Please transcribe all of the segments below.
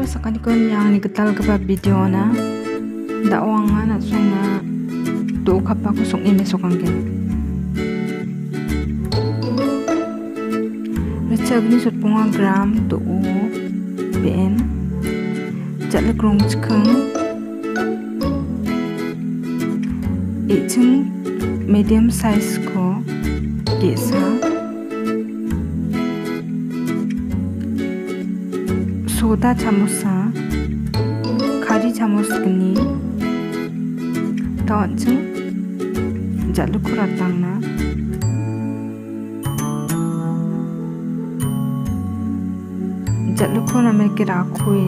sakani kon yang ni ketal ke video na dakwanga na songa do khapa ko song ime sokanggen rechagni sotpunga gram do ben jale krong chkhang ichung medium size ko gesa soda chamosa khari chamos kini tawachung jaluk ratangna jaluk na me ke rakhoe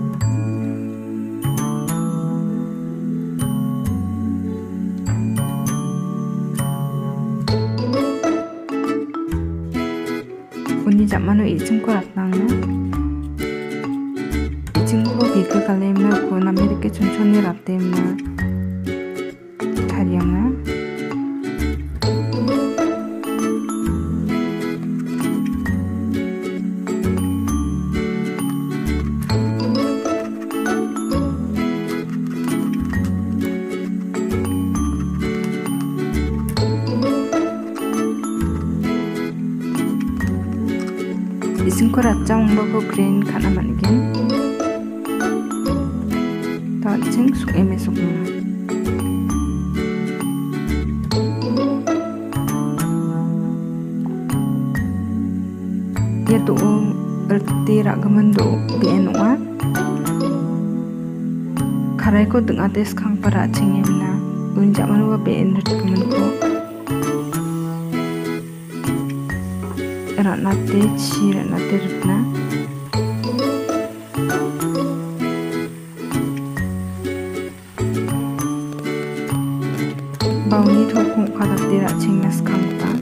uni jamano ichung ko ratangna 친구 비크 갈래면 고 남미르게 천천히 라떼나 다리양나 이승코 라짱 먹고 그린 가나만이긴 tawachung suk eme sukna ya tu erti ragaman do bienwa karai ko deng ates kang para cingemna unjak manwa ben ragaman ko erat nate chira nate rupna bauni thokung kada tira chingnas kangta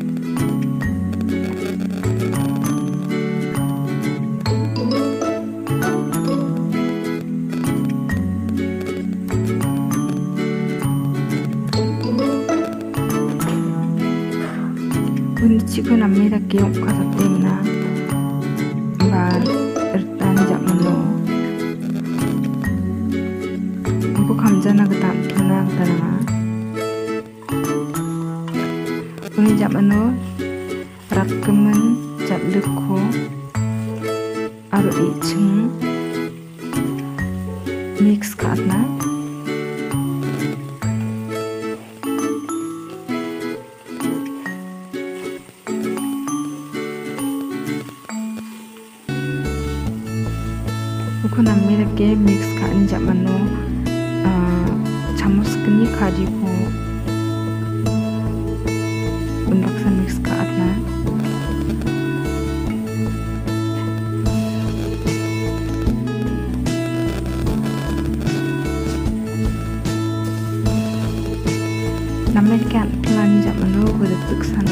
unichiku namira keong kada temna bar ertan jamano bu kamjana gata tuna gata uni jamano rakkemen jatleko aro ichung mix karna uko namirake mix kan jamano chamos kini kariku unbaksa mix ka atna namen kan plan jamano beretuk sana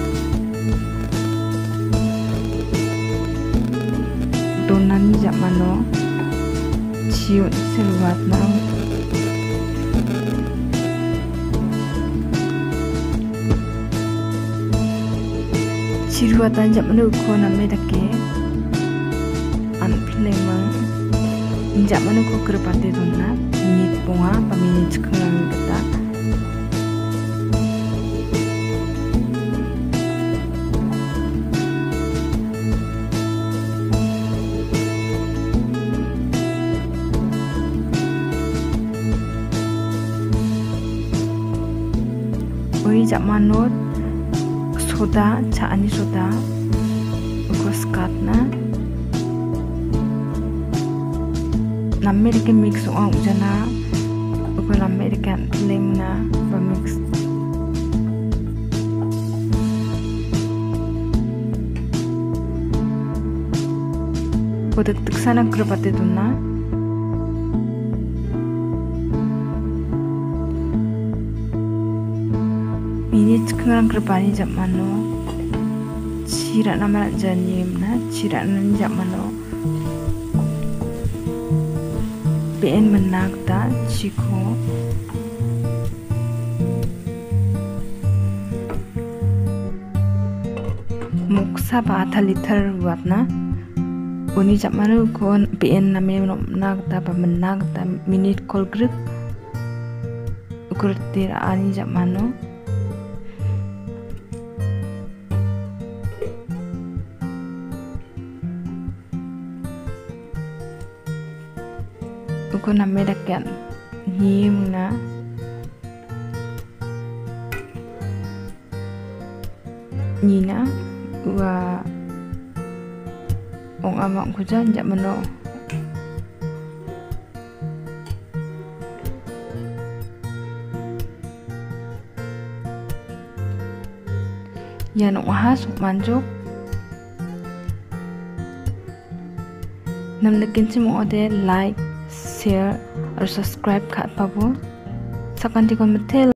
donan jamano ciut seluat na ciruatan jamano ko namme dake anplemang jamano ko kerpate donna minit ponga pa minit sekarang kata oi jamano soda caani soda uko skatna namerike mix ong jana uko namerike lemna ba mix udak tiksana kerpate dunna ini sekarang kerpani jamano cira nama janim na cira nan jamano ben menagda ciko muksa ba liter buat na uni jap manu kon PN name no nagta pa menagta minute call grip ukur tira ani jap manu ukur name dakyan him na Nina wa ong amang kujan jak mano yan ong ahas manjok nam nekin simo ode like share और subscribe खात पाबो सकंती को मथे